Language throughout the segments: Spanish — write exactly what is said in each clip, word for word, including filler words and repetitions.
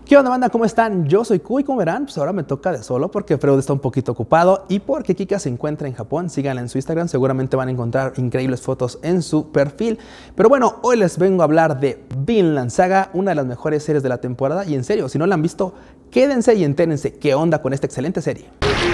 ¿Qué onda, banda? ¿Cómo están? Yo soy Q y como verán, pues ahora me toca de solo porque Freud está un poquito ocupado y porque Kika se encuentra en Japón. Síganla en su Instagram, seguramente van a encontrar increíbles fotos en su perfil. Pero bueno, hoy les vengo a hablar de Vinland Saga, una de las mejores series de la temporada. Y en serio, si no la han visto, quédense y entérense qué onda con esta excelente serie.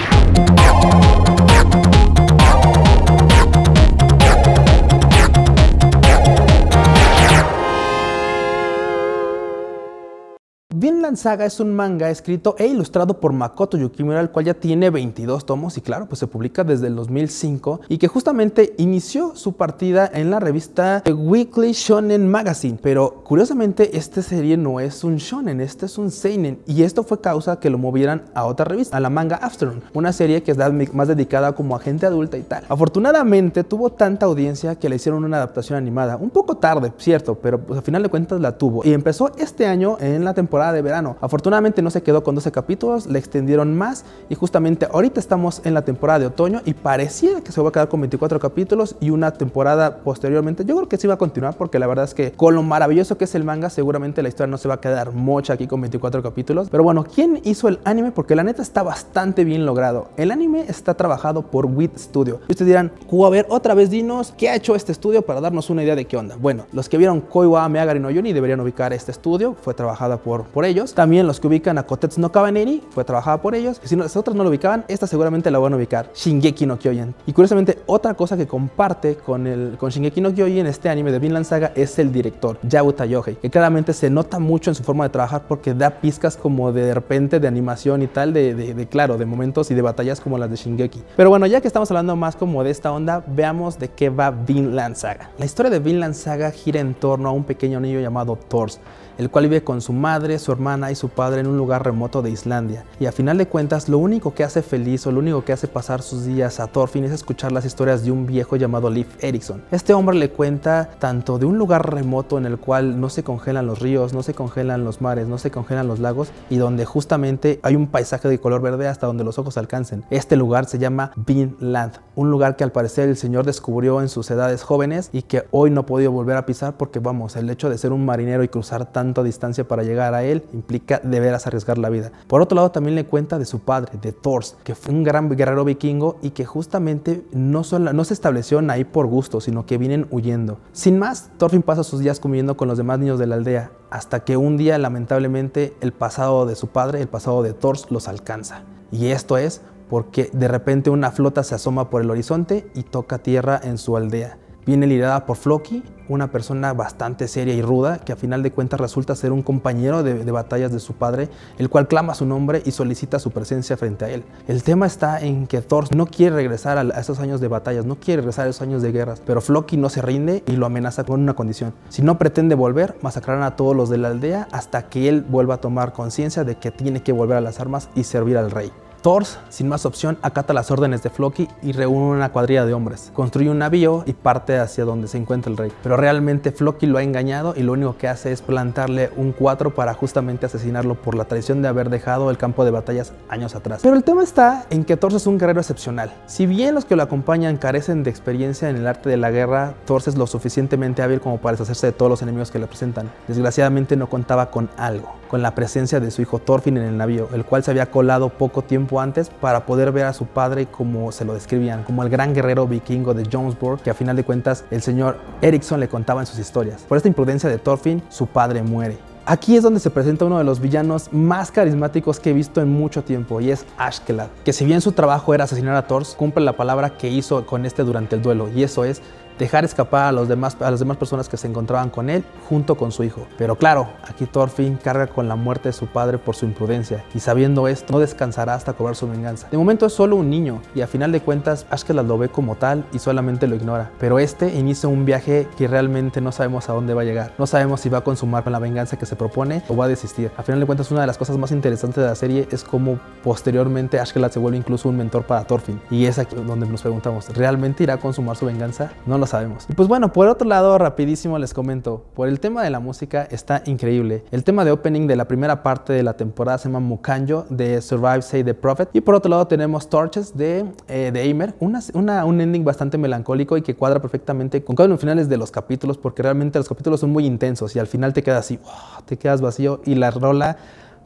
Vinland Saga es un manga escrito e ilustrado por Makoto Yukimura, el cual ya tiene veintidós tomos y claro, pues se publica desde el dos mil cinco y que justamente inició su partida en la revista The Weekly Shonen Magazine. Pero curiosamente esta serie no es un shonen, este es un seinen y esto fue causa que lo movieran a otra revista, a la Manga Afternoon, una serie que es más dedicada como a gente adulta y tal. Afortunadamente tuvo tanta audiencia que le hicieron una adaptación animada, un poco tarde, cierto, pero pues al final de cuentas la tuvo y empezó este año en la temporada de verano. Afortunadamente no se quedó con doce capítulos, le extendieron más y justamente ahorita estamos en la temporada de otoño y parecía que se va a quedar con veinticuatro capítulos y una temporada posteriormente. Yo creo que sí va a continuar porque la verdad es que con lo maravilloso que es el manga, seguramente la historia no se va a quedar mocha aquí con veinticuatro capítulos. Pero bueno, ¿quién hizo el anime? Porque la neta está bastante bien logrado. El anime está trabajado por Wit Studio. Y ustedes dirán, Q, a ver, otra vez dinos, ¿qué ha hecho este estudio para darnos una idea de qué onda? Bueno, los que vieron Koi wa Meagari no Yoni deberían ubicar este estudio, fue trabajada por, por ellos. También los que ubican a Kotetsu no Kabaneri fue trabajada por ellos. Si no, las otras no lo ubicaban, esta seguramente la van a ubicar. Shingeki no Kyojin. Y curiosamente, otra cosa que comparte con, el, con Shingeki no Kyojin, este anime de Vinland Saga, es el director, Yabuta Yohei, que claramente se nota mucho en su forma de trabajar porque da pizcas como de, de repente de animación y tal, de, de, de claro, de momentos y de batallas como las de Shingeki. Pero bueno, ya que estamos hablando más como de esta onda, veamos de qué va Vinland Saga. La historia de Vinland Saga gira en torno a un pequeño niño llamado Thors, el cual vive con su madre, su hermana y su padre en un lugar remoto de Islandia. Y a final de cuentas, lo único que hace feliz o lo único que hace pasar sus días a Thorfinn es escuchar las historias de un viejo llamado Leif Erikson. Este hombre le cuenta tanto de un lugar remoto en el cual no se congelan los ríos, no se congelan los mares, no se congelan los lagos y donde justamente hay un paisaje de color verde hasta donde los ojos alcancen. Este lugar se llama Vinland, un lugar que al parecer el señor descubrió en sus edades jóvenes y que hoy no ha podido volver a pisar porque vamos, el hecho de ser un marinero y cruzar tan tanta distancia para llegar a él implica de veras arriesgar la vida. Por otro lado, también le cuenta de su padre, de Thors, que fue un gran guerrero vikingo y que justamente no, solo, no se establecieron ahí por gusto, sino que vienen huyendo. Sin más, Thorfinn pasa sus días conviviendo con los demás niños de la aldea, hasta que un día, lamentablemente, el pasado de su padre, el pasado de Thors, los alcanza. Y esto es porque de repente una flota se asoma por el horizonte y toca tierra en su aldea. Viene liderada por Floki, una persona bastante seria y ruda que a final de cuentas resulta ser un compañero de, de batallas de su padre, el cual clama su nombre y solicita su presencia frente a él. El tema está en que Thor no quiere regresar a, a esos años de batallas, no quiere regresar a esos años de guerras, pero Floki no se rinde y lo amenaza con una condición. Si no pretende volver, masacrarán a todos los de la aldea hasta que él vuelva a tomar conciencia de que tiene que volver a las armas y servir al rey. Thors, sin más opción, acata las órdenes de Floki y reúne una cuadrilla de hombres. Construye un navío y parte hacia donde se encuentra el rey. Pero realmente Floki lo ha engañado y lo único que hace es plantarle un cuatro para justamente asesinarlo por la traición de haber dejado el campo de batallas años atrás. Pero el tema está en que Thors es un guerrero excepcional. Si bien los que lo acompañan carecen de experiencia en el arte de la guerra, Thors es lo suficientemente hábil como para deshacerse de todos los enemigos que le presentan. Desgraciadamente no contaba con algo, con la presencia de su hijo Thorfinn en el navío, el cual se había colado poco tiempo antes para poder ver a su padre como se lo describían, como el gran guerrero vikingo de Jomsborg, que a final de cuentas el señor Eriksson le contaba en sus historias. Por esta imprudencia de Thorfinn, su padre muere. Aquí es donde se presenta uno de los villanos más carismáticos que he visto en mucho tiempo y es Askeladd, que si bien su trabajo era asesinar a Thors, cumple la palabra que hizo con este durante el duelo y eso es dejar escapar a, los demás, a las demás personas que se encontraban con él junto con su hijo. Pero claro, aquí Thorfinn carga con la muerte de su padre por su imprudencia y sabiendo esto no descansará hasta cobrar su venganza. De momento es solo un niño y a final de cuentas Askeladd lo ve como tal y solamente lo ignora, pero este inicia un viaje que realmente no sabemos a dónde va a llegar. No sabemos si va a consumar con la venganza que se propone o va a desistir. A final de cuentas una de las cosas más interesantes de la serie es cómo posteriormente Askeladd se vuelve incluso un mentor para Thorfinn y es aquí donde nos preguntamos, ¿realmente irá a consumar su venganza? No lo sabemos. Y pues bueno, por otro lado, rapidísimo les comento, por el tema de la música está increíble. El tema de opening de la primera parte de la temporada se llama Mukanjo de Survive Say the Prophet y por otro lado tenemos Torches de, eh, de Aimer, una, una, un ending bastante melancólico y que cuadra perfectamente con cada uno de los finales de los capítulos porque realmente los capítulos son muy intensos y al final te quedas así, oh, te quedas vacío y la rola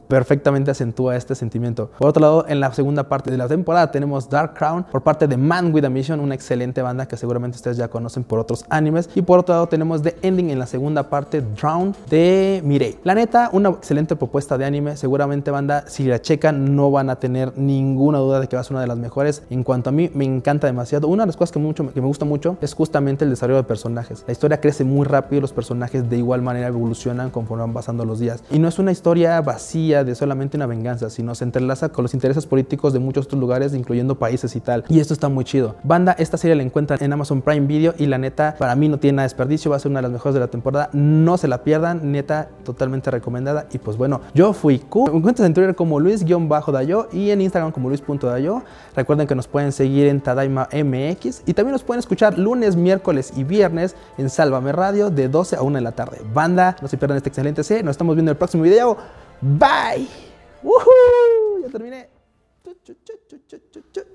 perfectamente acentúa este sentimiento. Por otro lado, en la segunda parte de la temporada tenemos Dark Crown por parte de Man with a Mission, una excelente banda que seguramente ustedes ya conocen por otros animes. Y por otro lado tenemos The Ending en la segunda parte, Drown de Mirei. La neta, una excelente propuesta de anime. Seguramente, banda, si la checan no van a tener ninguna duda de que va a ser una de las mejores. En cuanto a mí, me encanta demasiado. Una de las cosas que, mucho, que me gusta mucho es justamente el desarrollo de personajes. La historia crece muy rápido y los personajes de igual manera evolucionan conforme van pasando los días. Y no es una historia vacía de solamente una venganza, sino se entrelaza con los intereses políticos de muchos otros lugares, incluyendo países y tal. Y esto está muy chido. Banda, esta serie la encuentran en Amazon Prime Video y la neta, para mí no tiene nada de desperdicio. Va a ser una de las mejores de la temporada. No se la pierdan, neta, totalmente recomendada. Y pues bueno, yo fui Q. Me encuentras en Twitter como Luis-Dayo y en Instagram como Luis.dayo. Recuerden que nos pueden seguir en Tadaima M X y también nos pueden escuchar lunes, miércoles y viernes en Sálvame Radio de doce a una de la tarde. Banda, no se pierdan este excelente serie. Nos estamos viendo en el próximo video. Bye. ¡Woohoo! Ya terminé.